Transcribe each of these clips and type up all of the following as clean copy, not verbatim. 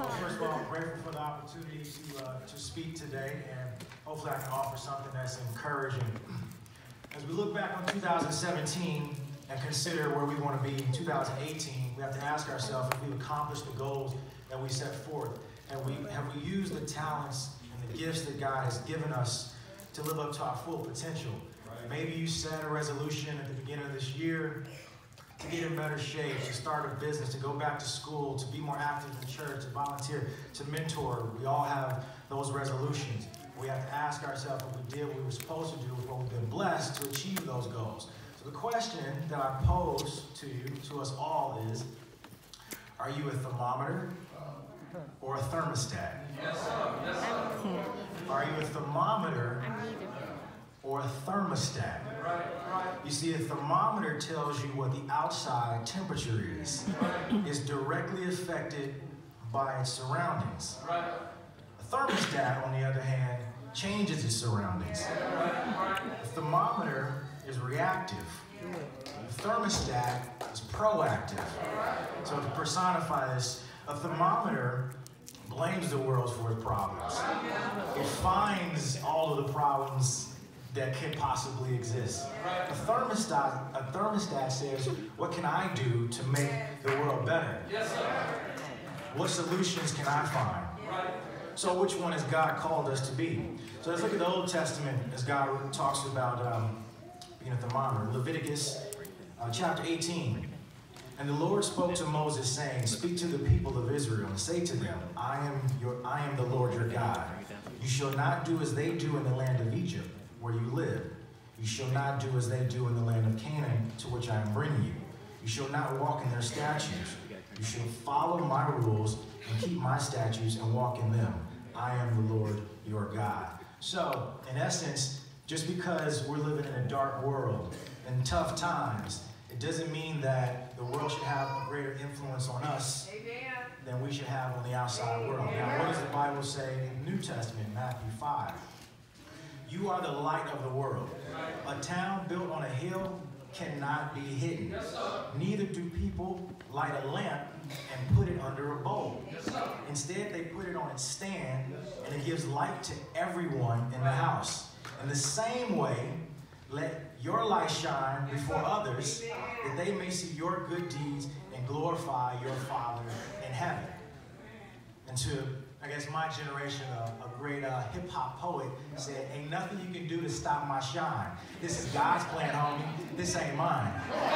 Well, first of all, I'm grateful for the opportunity to speak today, and hopefully I can offer something that's encouraging. As we look back on 2017 and consider where we want to be in 2018, we have to ask ourselves if we've accomplished the goals that we set forth. Have we used the talents and the gifts that God has given us to live up to our full potential? Maybe you set a resolution at the beginning of this year to get in better shape, to start a business, to go back to school, to be more active in church, to volunteer, to mentor. We all have those resolutions. We have to ask ourselves if we did what we were supposed to do, if we've been blessed to achieve those goals. So the question that I pose to you, to us all is, are you a thermometer or a thermostat? Yes, sir. Yes, sir. Are you a thermometer or a thermostat? Right. You see, a thermometer tells you what the outside temperature is. It's directly affected by its surroundings. Right. A thermostat, on the other hand, changes its surroundings. A thermometer is reactive. A thermostat is proactive. So to personify this, a thermometer blames the world for its problems. It finds all of the problems that can possibly exist. A thermostat says, what can I do to make the world better? Yes, sir. What solutions can I find? Right. So which one has God called us to be? So let's look at the Old Testament as God talks about being a thermometer. Leviticus chapter 18. And the Lord spoke to Moses, saying, speak to the people of Israel and say to them, I am the Lord your God. You shall not do as they do in the land of Egypt, where you live. You shall not do as they do in the land of Canaan, to which I am bringing you. You shall not walk in their statutes. You shall follow my rules and keep my statutes and walk in them. I am the Lord your God. So, in essence, just because we're living in a dark world and tough times, it doesn't mean that the world should have a greater influence on us than we should have on the outside world. Now, what does the Bible say in the New Testament, Matthew 5? You are the light of the world. A town built on a hill cannot be hidden. Neither do people light a lamp and put it under a bowl. Instead, they put it on its stand, and it gives light to everyone in the house. In the same way, let your light shine before others, that they may see your good deeds and glorify your Father in heaven. And to, I guess, my generation, a great hip-hop poet said, ain't nothing you can do to stop my shine. This is God's plan, homie. This ain't mine.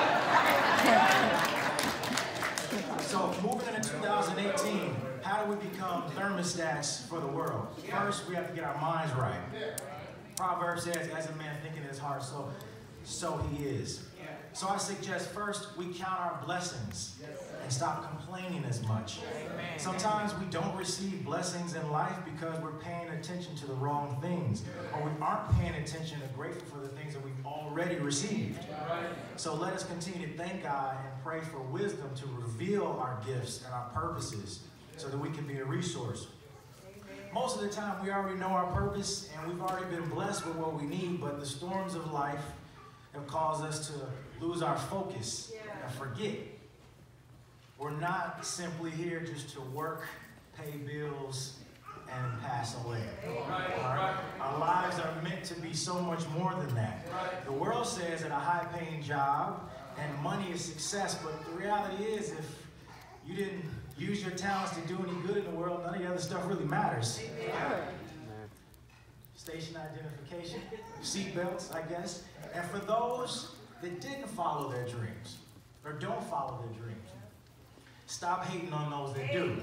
So moving into 2018, how do we become thermostats for the world? First, we have to get our minds right. Proverbs says, as a man thinking in his heart, so he is. So I suggest first we count our blessings and stop complaining as much. Sometimes we don't receive blessings in life because we're paying attention to the wrong things, or we aren't paying attention and grateful for the things that we've already received. So let us continue to thank God and pray for wisdom to reveal our gifts and our purposes so that we can be a resource. Most of the time we already know our purpose and we've already been blessed with what we need, but the storms of life have caused us to lose our focus and forget. We're not simply here just to work, pay bills, and pass away. Our lives are meant to be so much more than that. The world says that a high-paying job and money is success, but the reality is if you didn't use your talents to do any good in the world, none of the other stuff really matters. Station identification, seatbelts, I guess. And for those that didn't follow their dreams, or don't follow their dreams, stop hating on those that do.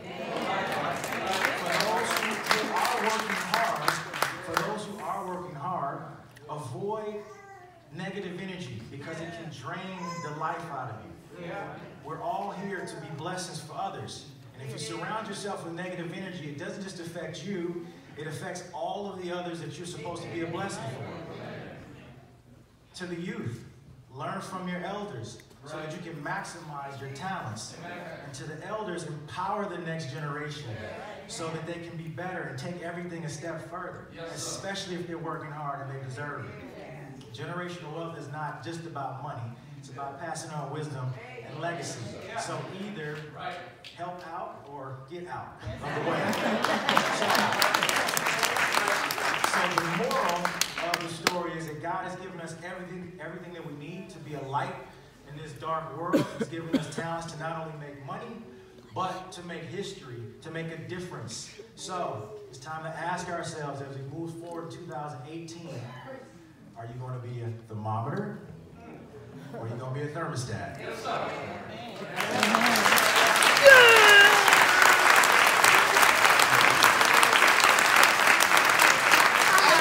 For those who are working hard, avoid negative energy because it can drain the life out of you. We're all here to be blessings for others. And if you surround yourself with negative energy, it doesn't just affect you, it affects all of the others that you're supposed to be a blessing for. To the youth, learn from your elders so that you can maximize your talents. And to the elders, empower the next generation so that they can be better and take everything a step further, especially if they're working hard and they deserve it. Generational wealth is not just about money. It's about passing on wisdom and legacy. So either help out out or get out of the way. So the moral of the story is that God has given us everything that we need to be a light in this dark world. He's given us talents to not only make money, but to make history, to make a difference. So it's time to ask ourselves as we move forward in 2018, are you going to be a thermometer or are you going to be a thermostat? Yes, sir.